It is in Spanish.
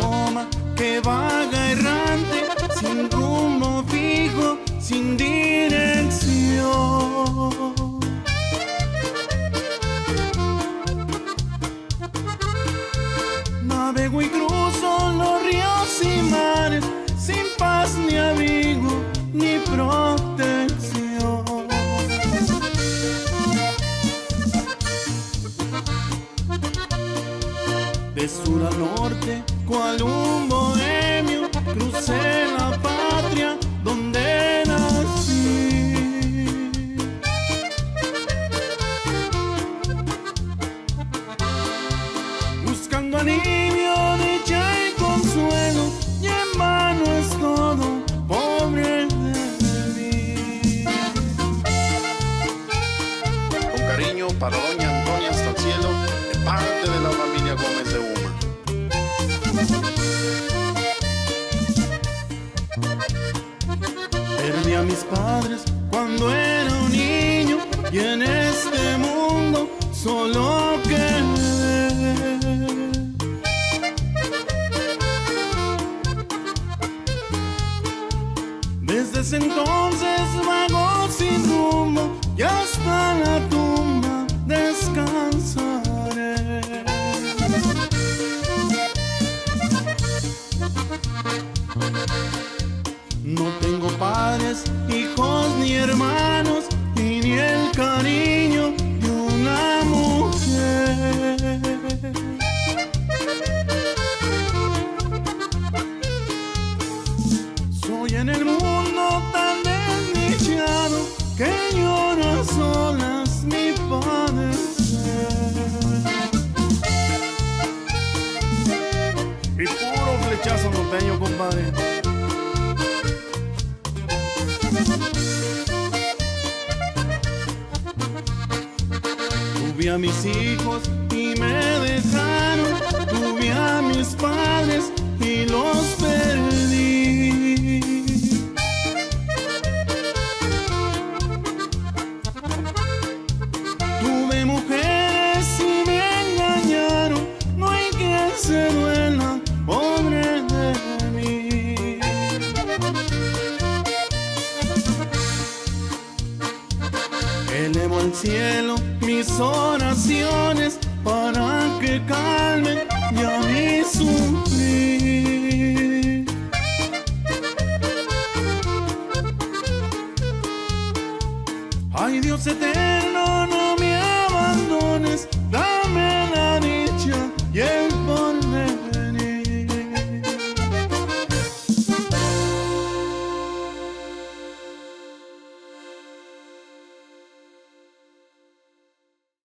paloma que vaga errante, sin rumbo fijo, sin dirección. Navego y cruzo los ríos y mares, sin paz ni abrigo ni protección. De sur a norte, cual un bohemio, crucé la patria donde nací. Buscando alivio, dicha y consuelo, y en vano es todo, pobre de mí. Con cariño para doña Antonia hasta el cielo, de parte de la familia Gómez de Uma. Perdí a mis padres cuando era un niño, y en este mundo solo quedé. Desde ese entonces vago sin rumbo, y hasta la tumba descansaré. No tengo padres, hijos ni hermanos, y ni el cariño de una mujer. Soy en el mundo tan desdichado que lloro a solas mi padecer. Y puro flechazo norteño, compadre. Tuve a mis hijos y me dejaron, tuve a mis padres y los perdí. Tuve mujeres y me engañaron, no hay quien se duela, pobre de mí. Elevo al cielo mis oraciones para que calmen ya mi sufrir. Ay, Dios eterno,